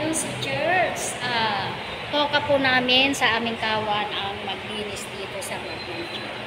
ngayon sa church. Toka po namin sa aming kawan ang maglinis dito sa Magnon Church.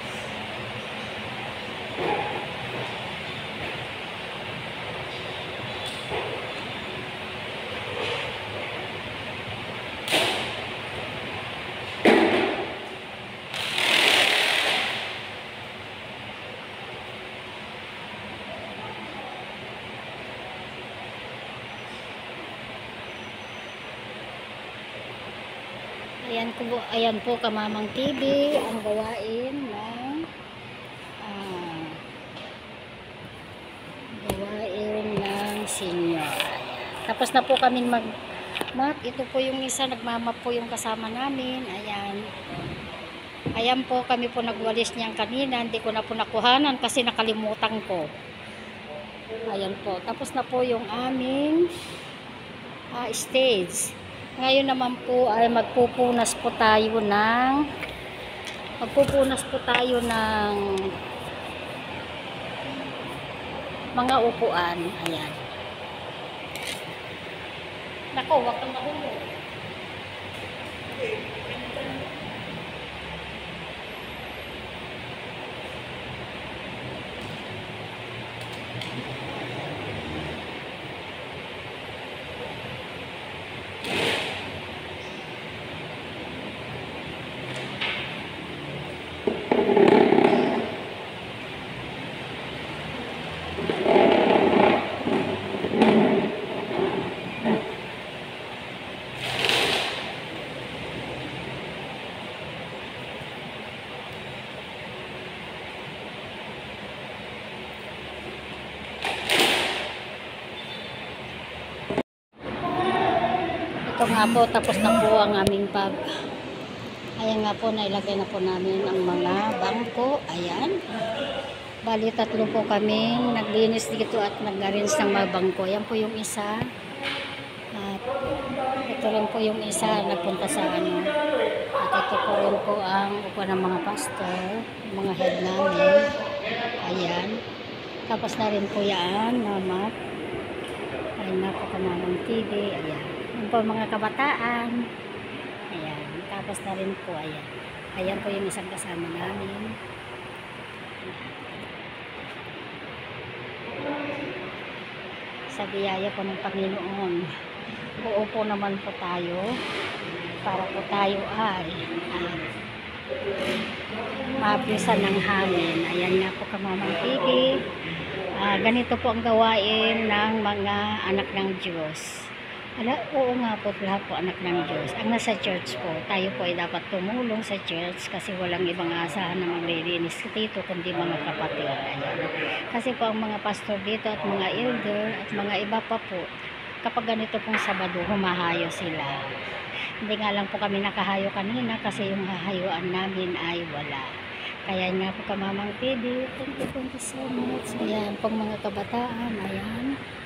Ayan po Kamamang TV ang gawain ng senior. Tapos na po kaming mag-map. Ito po yung isa, nagmamap po yung kasama namin. Ayan po, kami po nagwalis niyan kanina. Hindi ko na po nakuhanan kasi nakalimutan ko. Ayan po. Tapos na po yung aming stage. Ngayon naman po ay magpupunas po tayo ng mga upuan. Ayan. Nako, wag kang mahulog. Ito nga po, tapos na po ang aming ayan nga po, nailagay na po namin ang mga bangko. Ayan. Bali, tatlo po kami naglinis dito at nag-arrange ng mga bangko. Ayan po yung isa. At ito rin po yung isa nagpunta sa ano. At ito po rin po ang upo ng mga pastor, mga head namin. Ayan. Tapos na rin po yan, namat. Ayan na po Kamamang TV. Ayan. Ayan po mga kabataan. Ayan. Tapos na rin po. Ayan. Ayan po yung isang kasama namin. Sa biyaya po ng Panginoon. Uupo naman po tayo. Para po tayo ay mabisan ng hangin. Ayan nga po Kamamang TV. Ganito po ang gawain ng mga anak ng Diyos. Oo nga po, lahat po anak ng Diyos. Ang nasa church po, tayo po ay dapat tumulong sa church kasi walang ibang asahan na maglilinis dito kundi mga kapatid. Ayan. Kasi po ang mga pastor dito at mga elder at mga iba pa po, kapag ganito pong Sabado, humahayo sila. Hindi nga lang po kami nakahayo kanina kasi yung hahayuan namin ay wala. Kaya nga po Kamamang TV, thank you so much. Ayan pong mga kabataan, ayan.